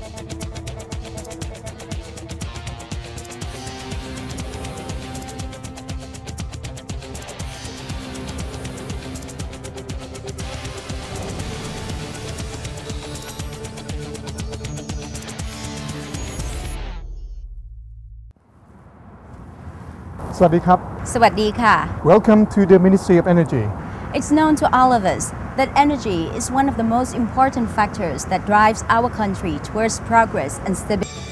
สวัสดีครับสวัสดีค่ะ Welcome to the Ministry of Energy. It's known to all of us that energy is one of the most important factors that drives our country towards progress and stability.